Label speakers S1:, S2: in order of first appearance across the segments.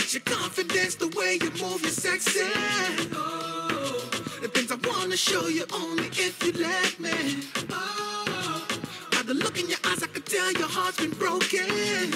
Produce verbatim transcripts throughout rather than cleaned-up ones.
S1: It's your confidence, the way you move, you're sexy. Oh, the things I wanna show you only if you let me. Oh, by the look in your eyes, I can tell your heart's been broken.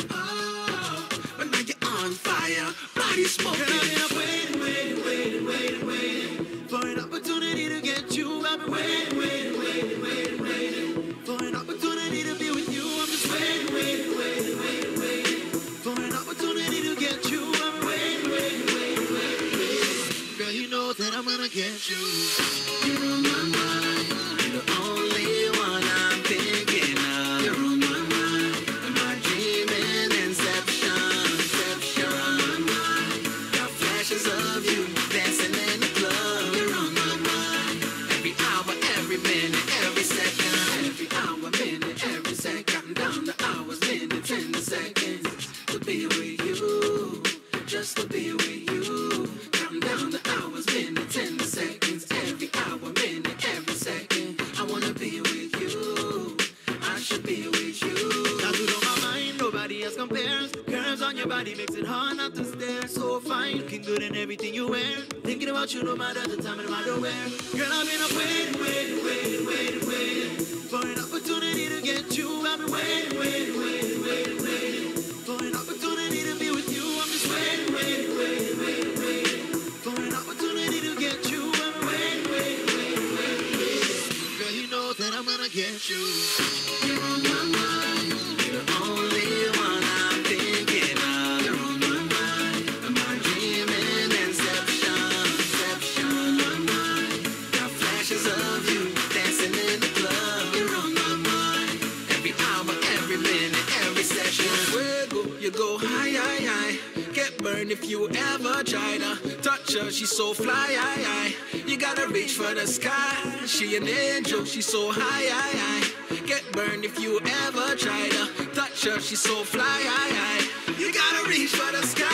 S1: Oh, but now you're on fire, body smoking. Girl, I've been waiting, waiting, waiting, waiting, waiting for an opportunity to get you. I've been waiting, waiting, waiting, waiting, waiting for an opportunity to be with you. I'm just waiting, waiting, waiting, waiting, waiting for an opportunity to get you. I'm waiting, waiting, waiting, waiting, waiting. Girl, you know that I'm gonna get you. You're on my mind. You're the only one I'm thinking of. You're on my mind. Am I dreaming? Inception, inception. You're on my mind. Got flashes of you dancing in the club. You're on my mind. Every hour, every minute, every second. Every hour, minute, every second. Counting down the hours, minutes, and the seconds to be with you, just to be with you. Counting down the hours, minutes, and the seconds. Every hour, minute, every second. I wanna be with you. I should be with you. Got you on my mind, nobody else compares. Curves on your body makes it hard not to stare. So fine, looking good in everything you wear. Thinking about you no matter the time and no matter where. Girl, I've been up waiting, waiting, waiting, waiting, waiting for an opportunity to get you. I've been waiting, waiting, waiting, waiting, waiting for an opportunity to be with you. I'm just waiting, waiting, waiting, waiting, waiting for an opportunity to get you. I'm waiting, waiting, waiting, waiting, waiting. Girl, you know that I'm gonna get you. You're on my mind. You're the only one I'm thinking of. You're on my mind. Am I dreaming? Inception, inception. You're on my mind. Got flashes of you dancing in the club. You're on my mind. Every hour, every minute, every session. Fuego, you go high, high, high. Get burned if you ever try to touch her. She's so fly, high, high. You gotta reach for the sky. She an angel, she's so high, high, high. Get burned if you ever try to touch her. She's so fly, high, high. You gotta reach for the sky.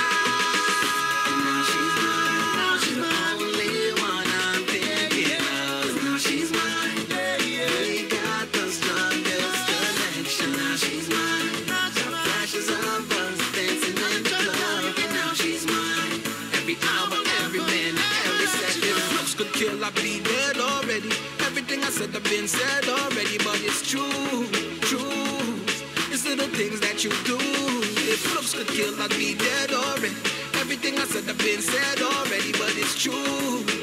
S1: And now she's mine. Now she's the only one I'm thinking of. 'Cause now she's mine. We got the strongest connection. Now she's mine. Got flashes of us dancing in the club. And now she's mine. Every hour, every minute, every second. Looks could kill, I'd be dead already. Everything I said, I've been said already. But it's true, true. It's little things that you do. If looks could kill, I'd be dead already. Everything I said, I've been said already. But it's true.